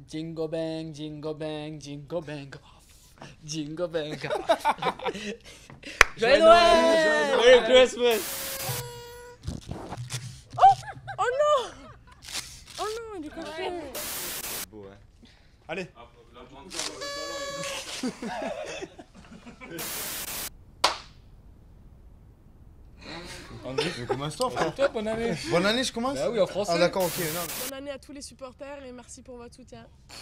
Jingle bang, jingle bang, jingle bang. Jingle bang. Joyeux Noël! Merry Christmas! Oh non! Oh non, il est caché. Beau, hein. Allez. André, mais commence-toi, frère. Toi, bonne année. Bonne année, je commence? Bah oui, en français. Ah, d'accord, ok. Non. Bonne année à tous les supporters et merci pour votre soutien.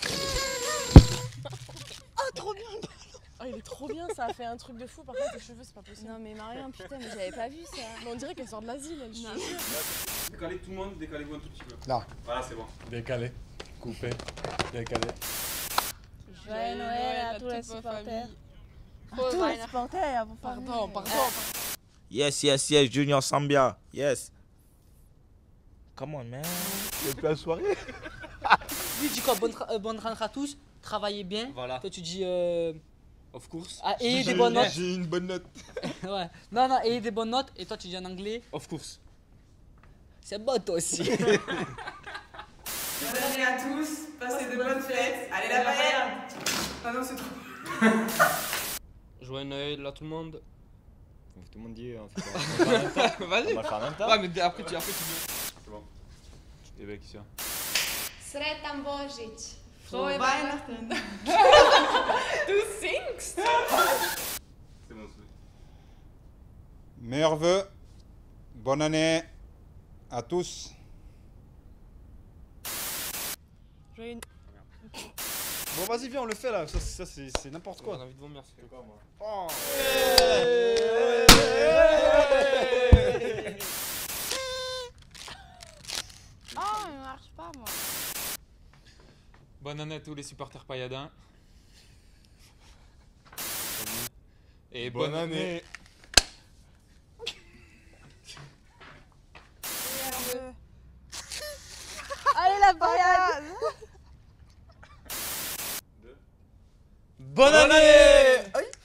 Oh, trop bien! Oh, il est trop bien, ça a fait un truc de fou. Par contre, tes cheveux, c'est pas possible. Non, mais Marion, putain, mais j'avais pas vu ça. Mais on dirait qu'elle sort de l'asile, elle. Non. Décalez tout le monde, décalez-vous un tout petit peu. Là. Voilà, c'est bon. Décalé. Coupé. Décalé. Joyeux Noël à tous les supporters. À tous les supporters, vous Pardon, pardon. Yes, yes, yes, Junior Sambia. Yes. Come on, man. C'est plus la soirée. Lui, dis quoi? Bonne rentrée à tous. Travaillez bien. Voilà. Toi, tu dis. Of course. Ah, ayez des bonnes notes. J'ai une bonne note. Ouais. Non, non, ayez des bonnes notes. Et toi, tu dis en anglais. Of course. C'est bon, toi aussi. Bonne année à tous, passez de bonnes fêtes. Allez la paella. Ah non, c'est trop. Joyeux Noël à tout le monde. Tout le monde dit, on fait Vas-y. On va le faire en même temps. Ouais, mais après tu dis. C'est bon. Et ben, qui ça? Sretan Božić. Frohe Weihnachten. Du singst. C'est bon, c'est Meilleurs vœux. Bonne année à tous. Joyeux Bon, vas-y, viens, on le fait là. Ça c'est n'importe J'ai quoi. envie de vomir, c'est quoi moi? Oh. Oh, il marche pas, moi. Bonne année à tous les supporters pailladins. Et bonne année. Allez, la paillade! Bonne année!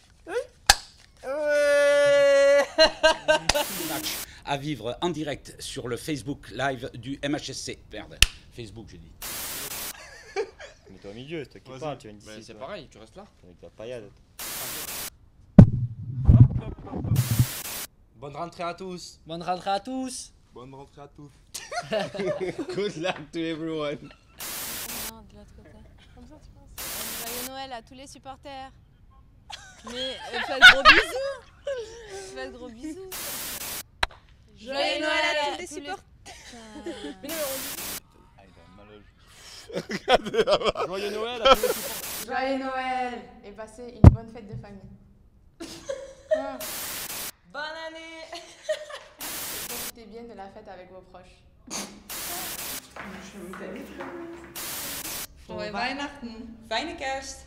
À vivre en direct sur le Facebook Live du MHSC. Merde, Facebook, je dis. Mais toi au milieu, c'est toi qui parles, tu viens d'ici. C'est pareil, tu restes là. Avec la paillade. Bonne rentrée à tous. Bonne rentrée à tous. Bonne rentrée à tous. Good luck to everyone. Non, de l'autre côté. Comme ça, tu penses? Joyeux Noël à tous les supporters. Mais faites gros bisous. Faites gros bisous. Joyeux Noël à tous les supporters. Joyeux Noël à tous les supporters. Joyeux Noël et passez une bonne fête de famille. Bonne année. Profitez bien de la fête avec vos proches. Frohe Weihnachten. Fijne kerst.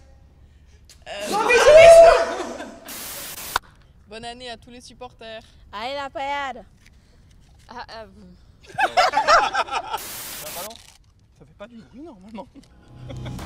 Bonne année à tous les supporters. Allez, la paillade! C'est un ballon? Ça fait pas du bruit normalement.